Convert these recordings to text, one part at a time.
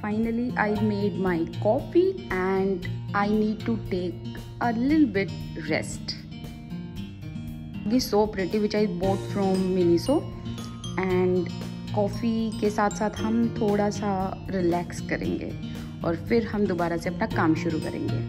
finally I made my coffee and I need to take a little bit rest. It's so pretty which I bought from Miniso and coffee के साथ साथ हम थोड़ा सा relax करेंगे और फिर हम दोबारा से अपना काम शुरू करेंगे।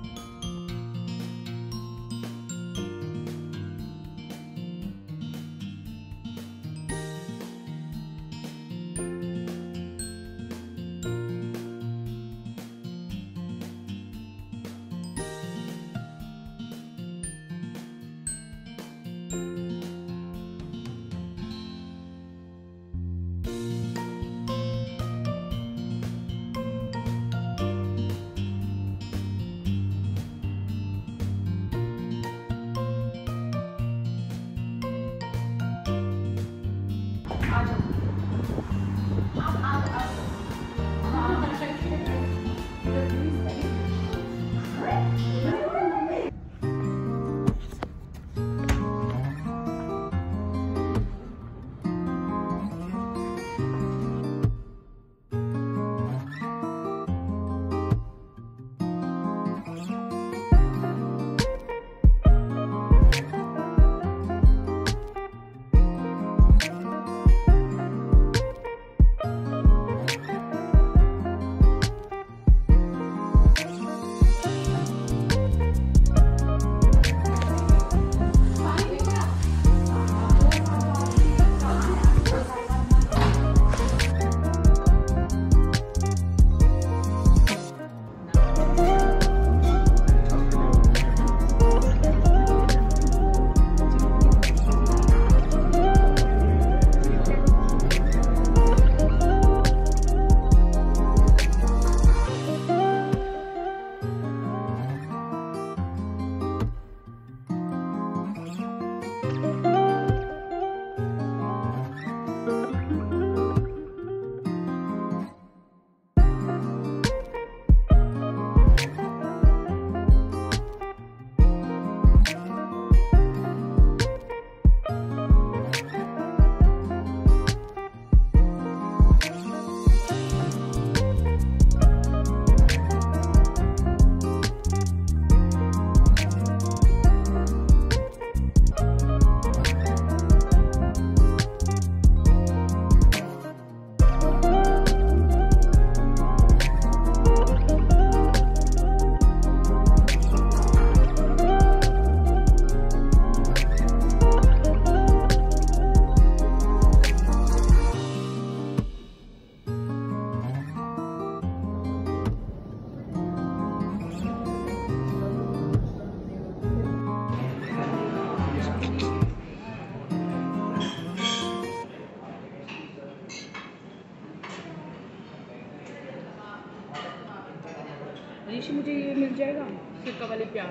ऋषि मुझे ये मिल जाएगा सिरका वाले प्याज,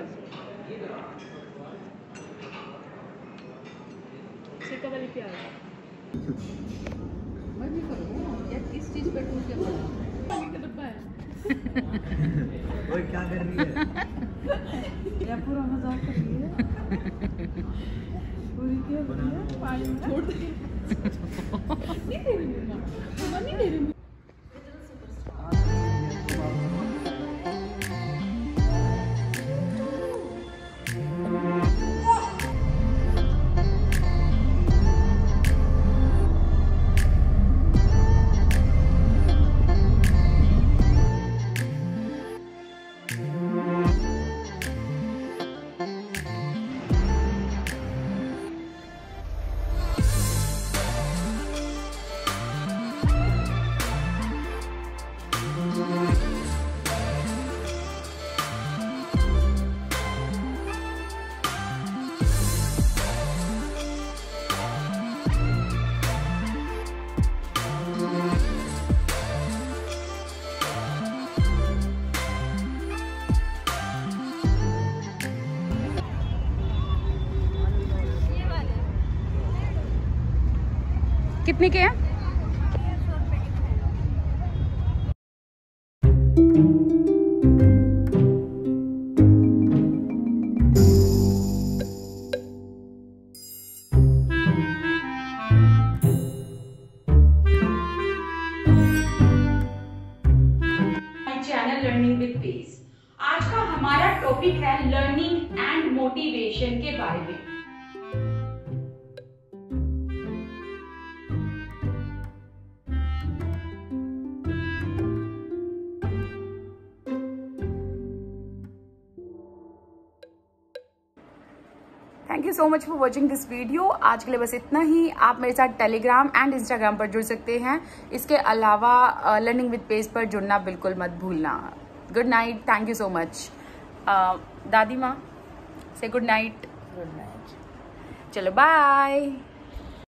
सिरका वाले प्याज। मैं भी करूँ या किस चीज़ पे टूट गया पानी का डब्बा है। ओए क्या कर रही है? या पूरा मजाक कर रही है। पूरी क्या कर रही है? पानी में छोड़ दे। नहीं दे रही हूँ मैं, नहीं दे रही हूँ। कितने के हैं? मोटिवेशन के बारे में। Thank you so much for watching this video. आज के लिए बस इतना ही। आप मेरे साथ टेलीग्राम एंड इंस्टाग्राम पर जुड़ सकते हैं। इसके अलावा लर्निंग विद पेज पर जुड़ना बिल्कुल मत भूलना। Good night. Thank you so much. दादी माँ से गुड नाइट। Good night. चलो बाय।